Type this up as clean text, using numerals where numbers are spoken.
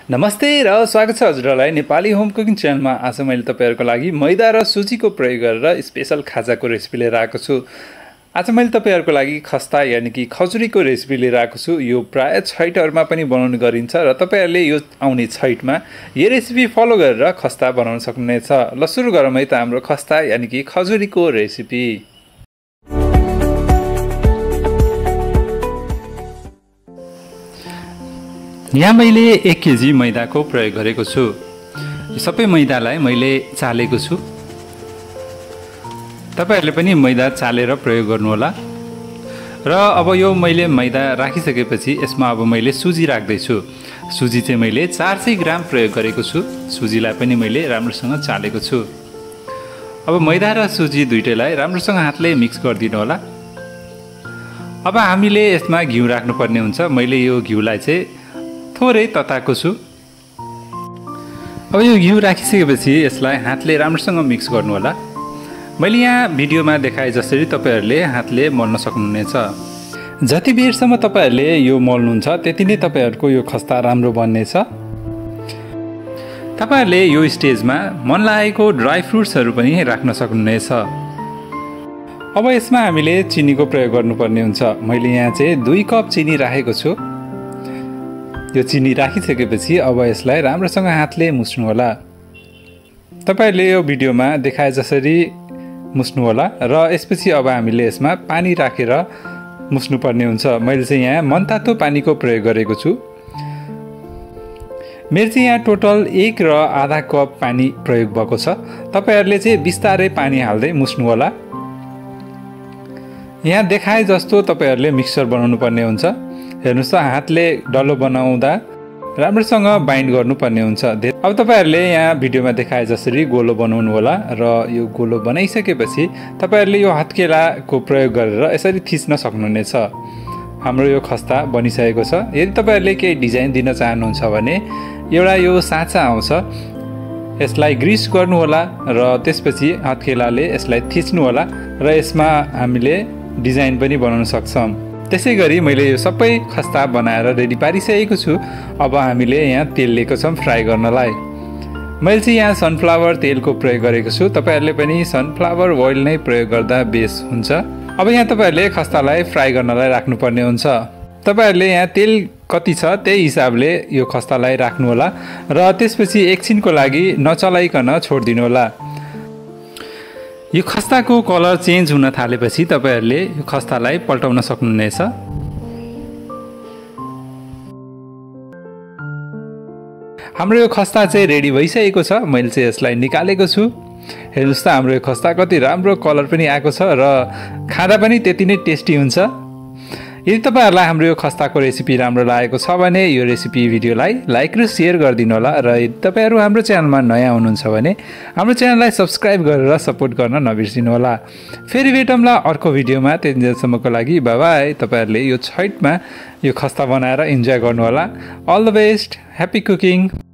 नमस्ते र स्वागत छ हजुरलाई नेपाली होम कुकिङ च्यानलमा। आज मैले तपाईहरुको लागि मैदा र सुजीको प्रयोग गरेर स्पेशल खाजाको रेसिपी लिएर आएको छु। आज मैले तपाईहरुको लागि खस्ता यानी कि खजुरीको रेसिपी लिएर आएको छु। यो प्राय छैटहरुमा पनि बनाउने गरिन्छ र तपाईहरुले यो आउने छैटमा यो रेसिपी फलो गरेर खस्ता बनाउन सक्नुहुनेछ। ल सुरु गरौँ है त हाम्रो खस्ता यानी कि खजुरीको रेसिपी। यहाँ मैले 1 केजी मैदाको प्रयोग गरेको छु। सबै मैदालाई मैले चालेको छु। तपाईहरुले पनि मैदा चालेर प्रयोग गर्नुहोला। र अब यो मैले मैदा राखिसकेपछि यसमा अब मैले सुजी राख्दै छु। सुजी चाहिँ मैले 400 ग्राम प्रयोग गरेको छु। सुजीलाई पनि मैले राम्रोसँग चालेको छु। अब मैदा र सुजी दुईटैलाई राम्रोसँग हातले मिक्स गरिदिनु होला। अब हामीले यसमा घिउ राख्नुपर्ने हुन्छ। मैले यो घिउलाई चाहिँ थोरै तताएको छु। अब यो घिउ राखिसकेपछि यसलाई हातले राम्रोसँग मिक्स गर्नु होला। मैले यहाँ भिडियोमा देखाए जसरी तपाईहरुले हातले मल्न सक्नुहुनेछ। जति बेरसम्म तपाईहरुले यो मल्नुहुन्छ त्यति नै तपाईहरुको यो खस्ता राम्रो बन्नेछ। तपाईहरुले यो स्टेजमा मन लागेको ड्राई फ्रुट्सहरु पनि राख्न सक्नुहुनेछ। अब यसमा हामीले चिनीको प्रयोग गर्नुपर्ने हुन्छ। मैले यहाँ चाहिँ 2 कप चिनी राखेको छु। यो चिनी राखिसकेपछि अब यसलाई राम्रोसँग हातले मुस्नु होला। तपाईहरुले यो भिडियोमा देखाए जसरी मुस्नु होला र यसपछि अब हामीले यसमा पानी राखेर मुस्नु पर्ने हुन्छ। मैले चाहिँ यहाँ मनतातो पानीको प्रयोग गरेको छु। मेरो चाहिँ यहाँ टोटल 1 र आधा कप पानी प्रयोग भएको छ। तपाईहरुले चाहिँ बिस्तारै पानी हाल्दै मुस्नु होला। यहाँ देखाए जस्तो तपाईहरुले मिक्सचर बनाउनु पर्ने हुन्छ। हेर्नुस् त हातले डल्लो बनाउँदा राम्रोसँग बाइन्ड गर्नुपर्ने हुन्छ। अब तपाईहरुले यहाँ भिडियोमा देखाए जसरी गोलो बनाउनु होला र यो गोलो बनाइसकेपछि तपाईहरुले यो हत्केलाको प्रयोग गरेर यसरी थिच्न सक्नुहुनेछ। हाम्रो यो खस्ता बनिसकेको छ। यदि तपाईहरुले केही डिजाइन दिन चाहनुहुन्छ भने एउटा यो साँचा आउँछ, यसलाई ग्रिस गर्नु होला र त्यसपछि हत्केलाले यसलाई थिच्नु होला र यसमा हामीले डिजाइन पनि बनाउन सक्छौं। त्यसैगरी मैले यो सबै खस्ता बनाएर रेडी पारिसकेको छु। अब हामीले यहाँ तेल लिएको छौं फ्राई गर्नलाई। मैले चाहिँ यहाँ सनफ्लावर तेलको प्रयोग गरेको छु। तपाईहरुले पनि सनफ्लावर ओइल नै प्रयोग गर्दा बेस हुन्छ। अब यहाँ तपाईहरुले खस्तालाई फ्राई गर्नलाई राख्नुपर्ने हुन्छ। तपाईहरुले यहाँ तेल कति छ त्यही हिसाबले यो खस्तालाई राख्नु होला र त्यसपछि एकछिनको लागि नचलाइकन छोड्दिनु होला। यो खस्ताको कलर चेन्ज हुन थालेपछि तपाईहरुले यो खस्तालाई पल्टाउन सक्नुहुनेछ। हाम्रो यो खस्ता चाहिँ रेडी भइसकेको छ। मैले चाहिँ यसलाई निकालेको छु। हेर्नुस् त हाम्रो यो खस्ता कति राम्रो कलर पनि आएको छ र खाँदा पनि त्यति नै टेस्टी हुन्छ। यदि तपाईहरुलाई हाम्रो यो खस्ताको रेसिपी राम्रो लागेको छ भने यो रेसिपी भिडियोलाई लाइक र शेयर गरिदिनु होला र यदि तपाईहरु हाम्रो च्यानलमा नयाँ हुनुहुन्छ भने हाम्रो च्यानललाई सब्स्क्राइब गरेर सपोर्ट गर्न नबिर्सिनु होला। फेरि भेटौँला अर्को भिडियोमा। त्यतिन्जेलसम्मको लागि बाइ बाइ। तपाईहरुले यो छैटमा यो खस्ता बनाएर इन्जोय गर्नु होला। All the best. Happy cooking.